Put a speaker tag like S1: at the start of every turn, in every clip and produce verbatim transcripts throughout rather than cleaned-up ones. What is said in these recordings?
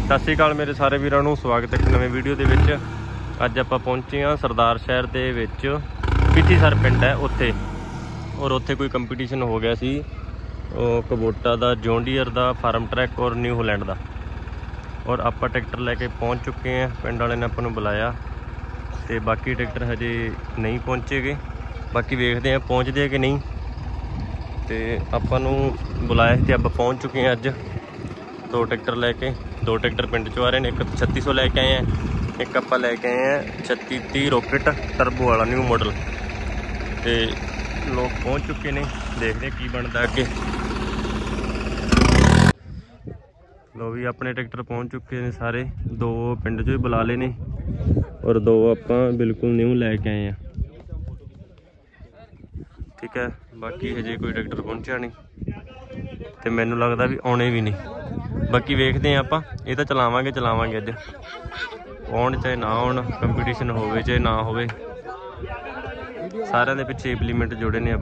S1: सत श्री अकाल मेरे सारे वीरां नूं, स्वागत है एक नवे वीडियो के विच। अज आपां पहुंचे हाँ सरदार शहर दे विच, पिठीसर पिंड है उत्थे, और उत्थे कोई कंपीटीशन हो गया सी कबोटा दा, जॉन डीयर दा, फार्म ट्रैक और न्यू होलैंड दा। और आपां ट्रैक्टर लैके पहुंच चुके हैं। पिंड वाले ने आपां नूं बुलाया तो बाकी ट्रैक्टर हजे नहीं पहुंचे गए। बाकी वेखते हैं पहुंचते हैं कि नहीं। तो आपां नूं बुलाया तो आप पहुंच चुके हैं। अज दो ट्रैक्टर लैके, दो ट्रैक्टर पिंड चों आ रहे हैं। एक छत्ती सौ लैके आए हैं, एक आप लैके आए हैं छत्ती तीह रॉकेट टर्बो वाला न्यू मॉडल। तो लोग पहुंच चुके हैं, देखते हैं की बनता अगे। लो भी अपने ट्रैक्टर पहुंच चुके हैं सारे, दो पिंड चो ही बुला ले ने और दो आप बिल्कुल न्यू लैके आए हैं। ठीक है, बाकी हजे कोई ट्रैक्टर पहुंचा नहीं तो मैनू लगता भी आने भी नहीं। बाकी वेखते हैं आप, ये तो चलावांगे चलावांगे अज, आउण चाहे ना आउण, कंपीटीशन होवे चाहे ना होवे, सारिਆਂ ਦੇ ਪਿੱਛੇ इंप्लीमेंट जोड़े ने आप।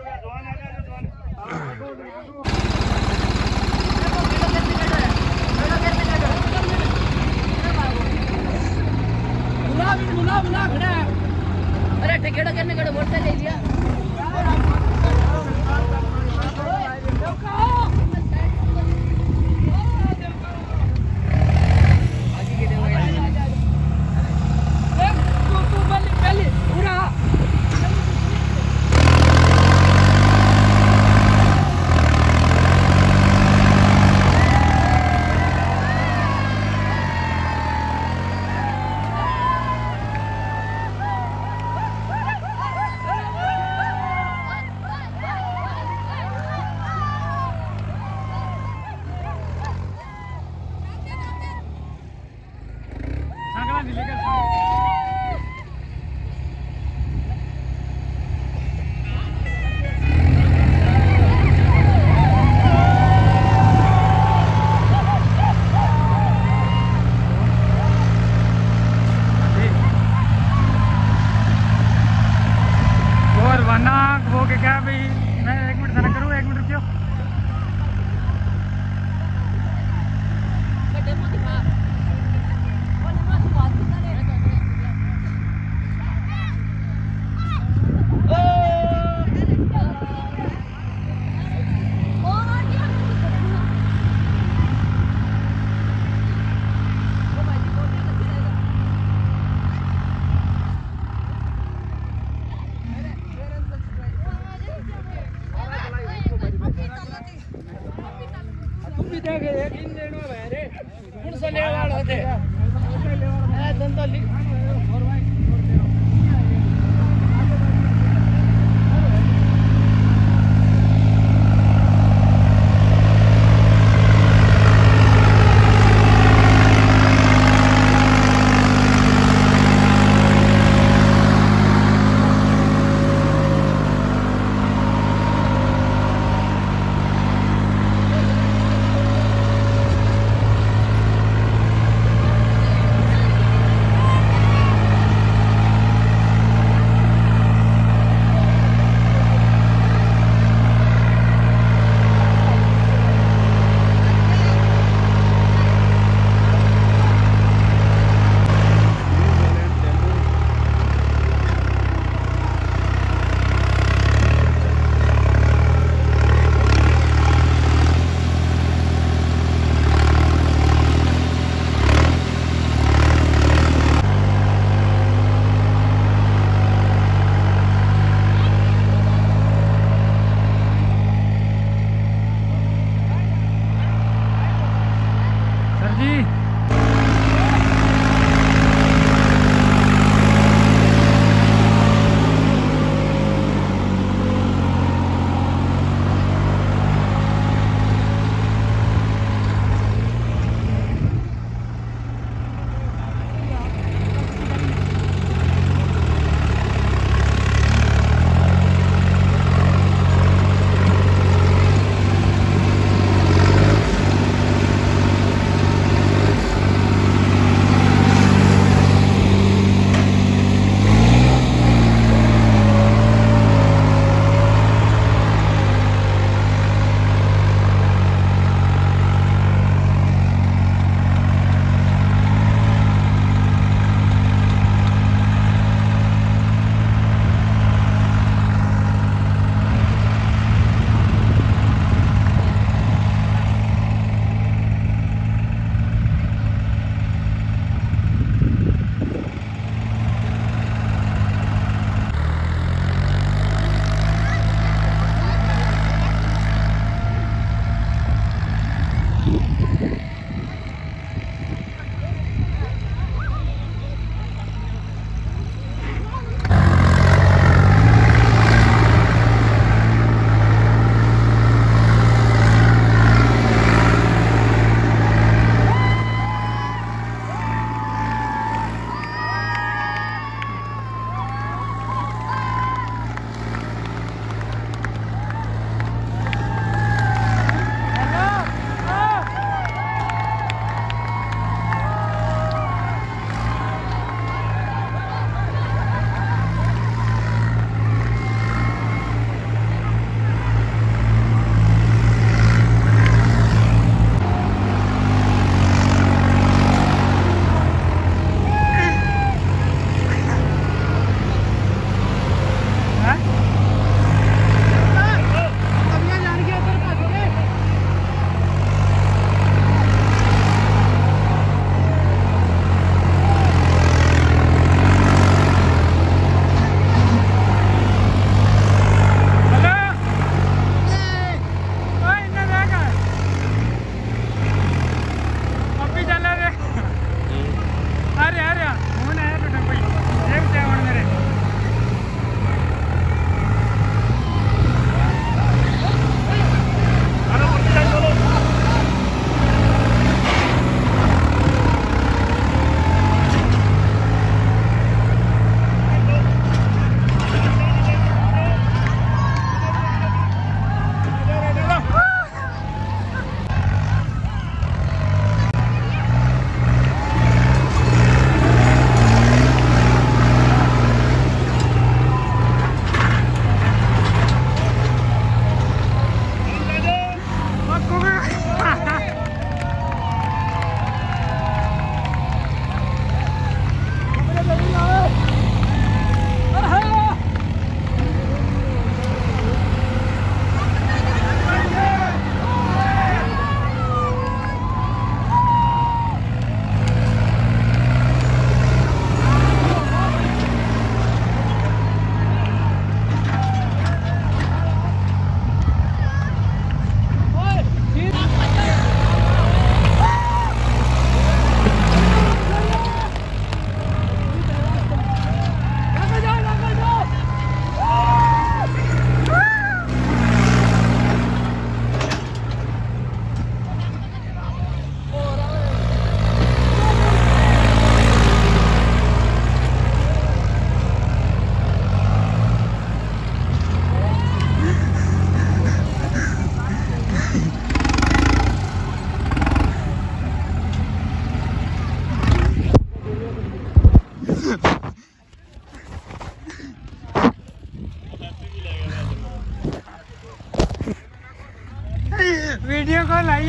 S2: वो के क्या भाई, मैं एक मिनट जरा करूँ, एक मिनट रुकियो।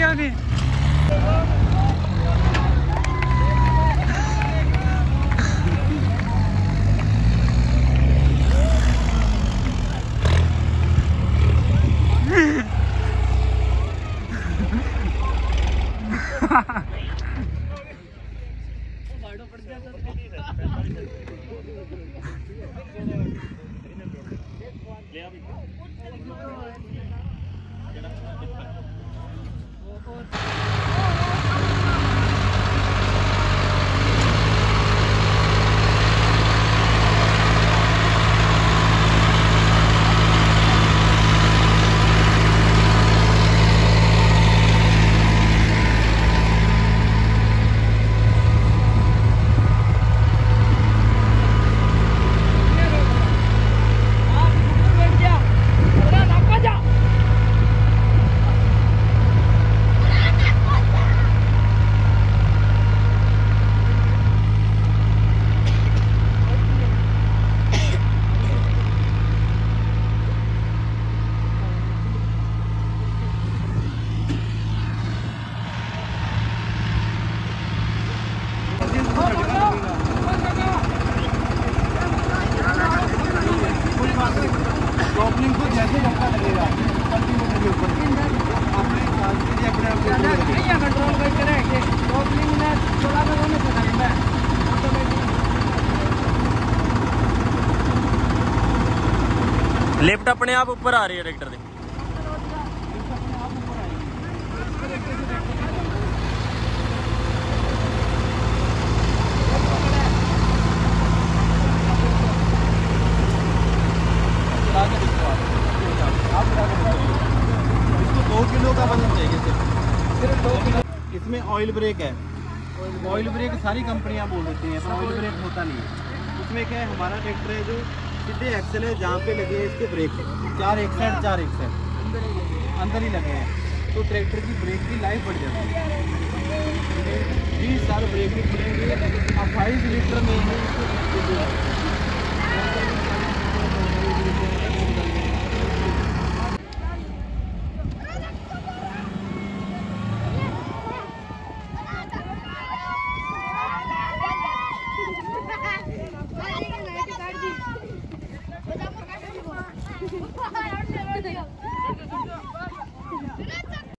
S2: क्यों नहीं?
S3: ओपनिंग को जैसे धक्का लगेगा कंटिन्यू के ऊपर अपने हिसाब से अपने आप कंट्रोल करके रहे ओपनिंग में थोड़ा सा होने से करना है
S1: लिफ्ट अपने आप ऊपर आ रही है ट्रैक्टर की।
S3: इसको दो किलो का वजन चाहिए सिर्फ सिर्फ दो किलो। इसमें ऑयल ब्रेक है। ऑयल ब्रेक सारी कंपनियां बोल देती हैं पर ऑयल ब्रेक होता नहीं है। उसमें क्या है हमारा ट्रैक्टर है जो सीधे एक्सल है जहाँ पे लगे हैं इसके ब्रेक चार एक साइड चार एक साइड अंदर ही लगे हैं तो ट्रैक्टर की ब्रेक की लाइफ बढ़ जाती है। बीस साल ब्रेक भी खुलेंगे अट्ठाईस लीटर में ही